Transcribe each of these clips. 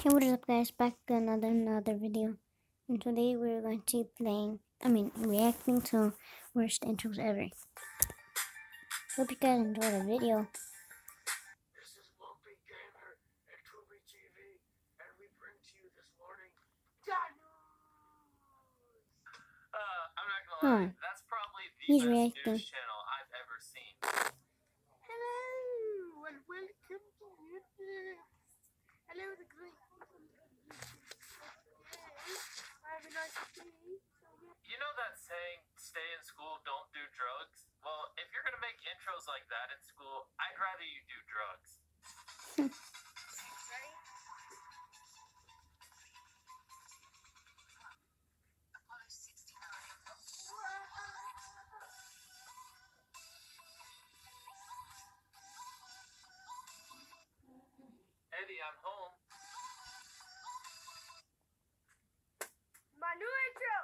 Hey, what is up, guys? Back to another video. And today we're going to be reacting to worst intros ever. Hope you guys enjoy the video. This is Lumpy Gamer at Tubi TV, and we bring to you this morning news. I'm not gonna lie, that's probably the He's best reacting. news channel I've ever seen. Hello, and welcome to YouTube. Hello, the great. You know that saying, stay in school, don't do drugs? Well, if you're going to make intros like that in school, I'd rather you do drugs. Ready? Apollo 69. Eddie, I'm home. My new intro!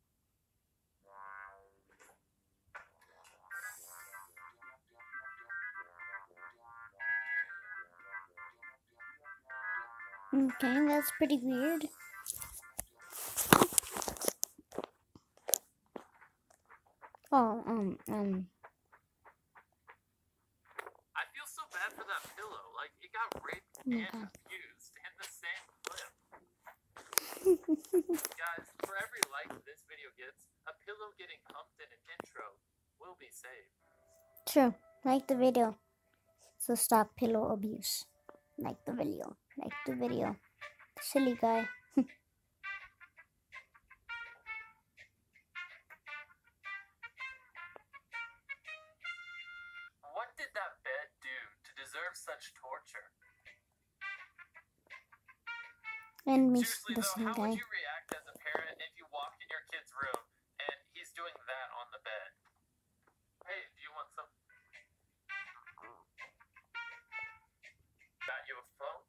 Okay, that's pretty weird. Oh, I feel so bad for that pillow. Like, it got raped and abused in the same clip. Guys, for every like this video gets, a pillow getting humped in an intro will be saved. True. Like the video. So stop pillow abuse. Like the video. Like the video. Silly guy. What did that bed do to deserve such torture? And me, Seriously the though, same how guy. would you react as a parent if you walked in your kid's room and he's doing that on the bed? Hey, do you want some? Got you a phone?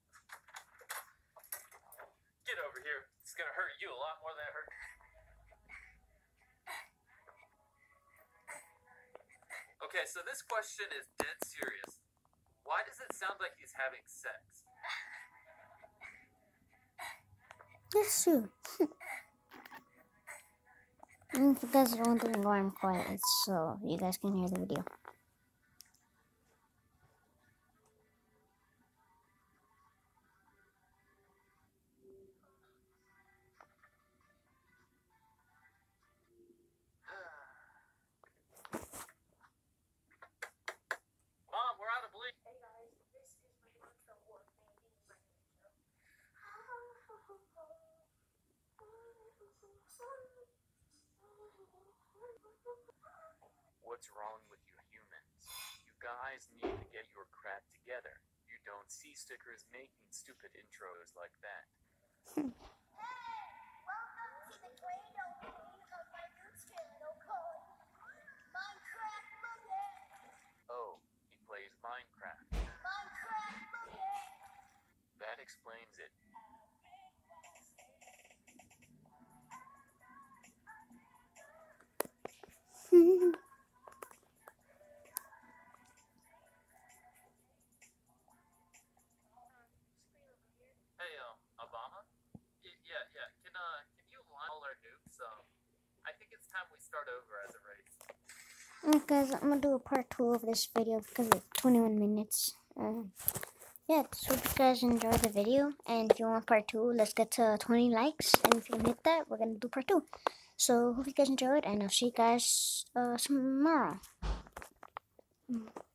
Get over here. It's gonna hurt you a lot more than it hurt. Okay, so this question is dead serious. Why does it sound like he's having sex? That's true. And if you guys are wondering why I'm quiet, it's so you guys can hear the video. Mom, we're out of bleach. Hey guys, this is my intro work. What's wrong with you humans? You guys need to get your crap together. You don't see stickers making stupid intros like that. Welcome to the grand opening of my new channel called Minecraft Monday. Oh, he plays Minecraft. Minecraft Monday. That explains it. Hey, Obama? Yeah. Can you line all our nukes? I think it's time we start over as a race. Alright guys, I'm gonna do a part 2 of this video because it's 21 minutes. Yeah, so hope you guys enjoyed the video, and if you want part 2, let's get to 20 likes, and if you can hit that, we're gonna do part 2. So hope you guys enjoyed, and I'll see you guys tomorrow.